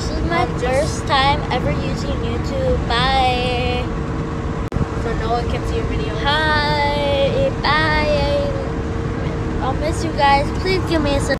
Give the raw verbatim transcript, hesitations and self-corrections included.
This is my Um, just- first time ever using YouTube. Bye. So no one can see your video. Hi. Bye. I'll miss you guys. Please give me a